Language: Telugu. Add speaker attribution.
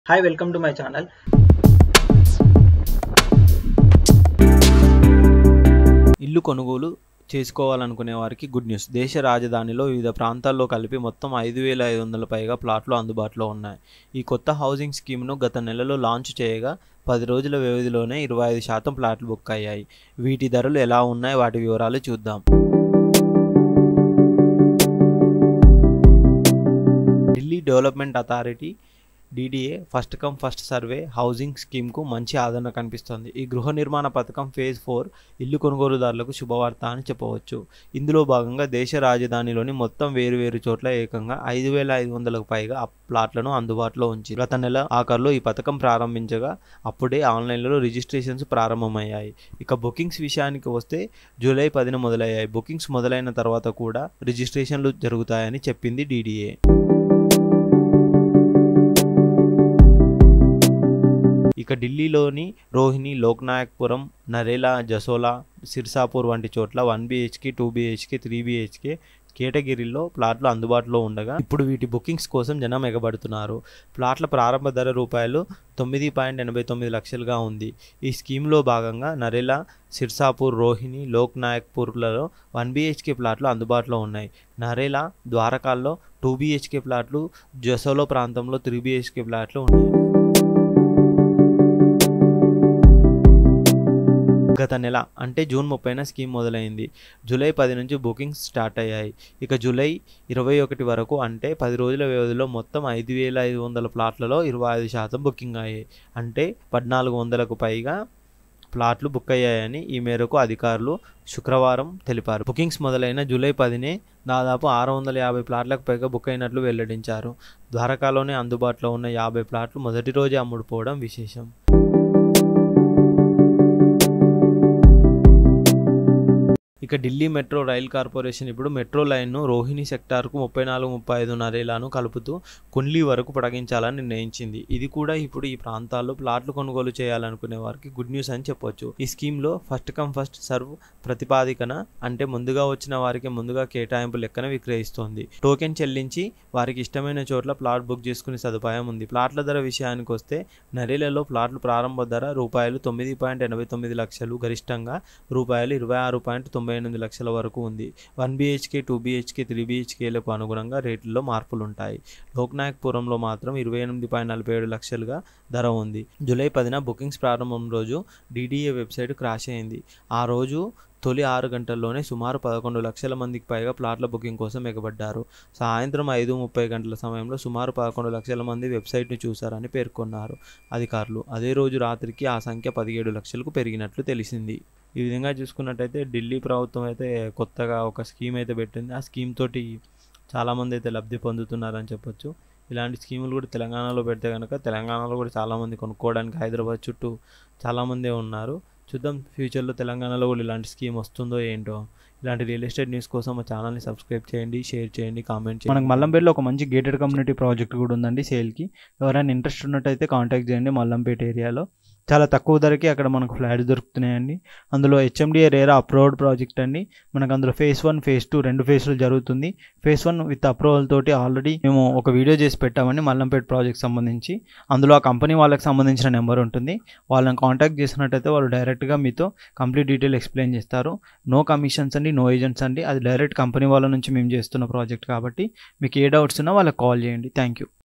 Speaker 1: Hi, welcome to my channel.
Speaker 2: ఇల్లు కొనుగోలు చేసుకోవాలనుకునే వారికి గుడ్ న్యూస్. దేశ రాజధానిలో వివిధ ప్రాంతాల్లో కలిపి మొత్తం 5,500 పైగా ప్లాట్లు అందుబాటులో ఉన్నాయి. ఈ కొత్త హౌసింగ్ స్కీమ్ను గత నెలలో లాంచ్ చేయగా 10 రోజుల వ్యవధిలోనే 25% ప్లాట్లు బుక్ అయ్యాయి. వీటి ధరలు ఎలా ఉన్నాయి, వాటి వివరాలు చూద్దాం. Delhi development authority DDA first come first serve housing స్కీమ్కు మంచి ఆదరణ కనిపిస్తోంది. ఈ గృహ నిర్మాణ పథకం ఫేజ్ 4 ఇల్లు కొనుగోలుదారులకు శుభవార్త అని చెప్పవచ్చు. ఇందులో భాగంగా దేశ రాజధానిలోని మొత్తం వేరువేరు చోట్ల ఏకంగా 5,500కు పైగా ప్లాట్లను అందుబాటులో ఉంచి గత నెల ఆఖరులో ఈ పథకం ప్రారంభించగా అప్పుడే ఆన్లైన్లో రిజిస్ట్రేషన్స్ ప్రారంభమయ్యాయి. ఇక బుకింగ్స్ విషయానికి వస్తే జూలై 10న మొదలయ్యాయి. బుకింగ్స్ మొదలైన తర్వాత కూడా రిజిస్ట్రేషన్లు జరుగుతాయని చెప్పింది DDA. ఇక ఢిల్లీలోని రోహిణి, లోక్నాయక్పురం, నరేలా, జసోలా, సిర్సాపూర్ వంటి చోట్ల 1 BHK, 2 BHK, 3 BHK కేటగిరీల్లో ప్లాట్లు అందుబాటులో ఉండగా ఇప్పుడు వీటి బుకింగ్స్ కోసం జనం ఎగబడుతున్నారు. ప్లాట్ల ప్రారంభ ధర రూపాయలు 9.89 లక్షలుగా ఉంది. ఈ స్కీమ్లో భాగంగా నరేలా, సిర్సాపూర్, రోహిణి, లోక్నాయక్పూర్లలో 1 BHK ప్లాట్లు అందుబాటులో ఉన్నాయి. నరేలా, ద్వారకాల్లో 2 BHK ప్లాట్లు, జసోలో ప్రాంతంలో 3 BHK ప్లాట్లు ఉన్నాయి. గత నెల అంటే జూన్ 30న స్కీమ్ మొదలైంది. జూలై 10 నుంచి బుకింగ్స్ స్టార్ట్ అయ్యాయి. ఇక జూలై 21 వరకు అంటే 10 రోజుల వ్యవధిలో మొత్తం 5,500 ప్లాట్లలో 25% బుకింగ్ అయ్యాయి. అంటే 1,400కు పైగా ప్లాట్లు బుక్ అయ్యాయని ఈ మేరకు అధికారులు శుక్రవారం తెలిపారు. బుకింగ్స్ మొదలైన జూలై 10నే దాదాపు 650 ప్లాట్లకు పైగా బుక్ అయినట్లు వెల్లడించారు. ద్వారకాలోనే అందుబాటులో ఉన్న 50 ప్లాట్లు మొదటి రోజే అమ్ముడుపోవడం విశేషం. ఇక ఢిల్లీ మెట్రో రైల్ కార్పొరేషన్ ఇప్పుడు మెట్రో లైన్ను రోహిణి సెక్టార్కు 34-35 నరేలాను కలుపుతూ కుండ్లీ వరకు పొడిగించాలని నిర్ణయించింది. ఇది కూడా ఇప్పుడు ఈ ప్రాంతాల్లో ప్లాట్లు కొనుగోలు చేయాలనుకునే వారికి గుడ్ న్యూస్ అని చెప్పొచ్చు. ఈ స్కీమ్లో ఫస్ట్ కమ్ ఫస్ట్ సర్వ్ ప్రతిపాదికన అంటే ముందుగా వచ్చిన వారికి ముందుగా కేటాయింపు లెక్కన విక్రయిస్తోంది. టోకెన్ చెల్లించి వారికి ఇష్టమైన చోట్ల ప్లాట్ బుక్ చేసుకునే సదుపాయం ఉంది. ప్లాట్ల ధర విషయానికి వస్తే నరేలాలో ప్లాట్లు ప్రారంభ ధర రూపాయలు 9.89 లక్షలు, గరిష్టంగా రూపాయలు 26.98 లక్షల వరకు ఉంది. 1 BHK, 2 BHK, 3 BHKలకు అనుగుణంగా రేట్లలో మార్పులుంటాయి. లోక్నాయక్పురంలో మాత్రం 28.47 లక్షలుగా ధర ఉంది. జూలై 10న బుకింగ్స్ ప్రారంభం రోజు DDA వెబ్సైట్ క్రాష్ అయింది. ఆ రోజు తొలి 6 గంటల్లోనే సుమారు 11 లక్షల మందికి పైగా ప్లాట్ల బుకింగ్ కోసం ఎగబడ్డారు. సాయంత్రం 5:30 గంటల సమయంలో సుమారు 11 లక్షల మంది వెబ్సైట్ను చూశారని పేర్కొన్నారు అధికారులు. అదే రోజు రాత్రికి ఆ సంఖ్య 17 లక్షలకు పెరిగినట్లు తెలిసింది. ఈ విధంగా చూసుకున్నట్టయితే ఢిల్లీ ప్రభుత్వం అయితే కొత్తగా ఒక స్కీమ్ అయితే పెట్టింది. ఆ స్కీమ్ తోటి చాలామంది అయితే లబ్ధి పొందుతున్నారని చెప్పొచ్చు. ఇలాంటి స్కీములు కూడా తెలంగాణలో పెడితే కనుక తెలంగాణలో కూడా చాలామంది కొనుక్కోవడానికి హైదరాబాద్ చుట్టూ చాలామందే ఉన్నారు. చూద్దాం ఫ్యూచర్లో తెలంగాణలో కూడా ఇలాంటి స్కీమ్ వస్తుందో ఏంటో. ఇలాంటి రియల్ ఎస్టేట్ న్యూస్ కోసం మా ఛానల్ని సబ్స్క్రైబ్ చేయండి, షేర్ చేయండి, కామెంట్ చేయండి. మనకు మల్లంపేటలో ఒక మంచి గేటెడ్ కమ్యూనిటీ ప్రాజెక్ట్ కూడా ఉందండి సేల్కి. ఎవరైనా ఇంట్రెస్ట్ ఉన్నట్టయితే కాంటాక్ట్ చేయండి. మల్లంపేట ఏరియాలో చాలా తక్కువ ధరకి అక్కడ మనకు ఫ్లాట్స్ దొరుకుతున్నాయండి. అందులో HMDA RERA అప్రూవ్డ్ ప్రాజెక్ట్ అండి. మనకు అందులో ఫేజ్ 1, ఫేజ్ 2 2 ఫేజ్లు జరుగుతుంది. ఫేజ్ 1 విత్ అప్రూవల్ తోటి ఆల్రెడీ మేము ఒక వీడియో చేసి పెట్టామండి మల్లంపేట ప్రాజెక్ట్ సంబంధించి. అందులో ఆ కంపెనీ వాళ్ళకి సంబంధించిన నెంబర్ ఉంటుంది. వాళ్ళని కాంటాక్ట్ చేసినట్టయితే వాళ్ళు డైరెక్ట్గా మీతో కంప్లీట్ డీటెయిల్ ఎక్స్ప్లెయిన్ చేస్తారు. నో కమిషన్స్ అండి, నో ఏజెంట్స్ అండి. అది డైరెక్ట్ కంపెనీ వాళ్ళ నుంచి మేము చేస్తున్న ప్రాజెక్ట్ కాబట్టి మీకు ఏ డౌట్స్ ఉన్నా వాళ్ళకి కాల్ చేయండి. Thank you.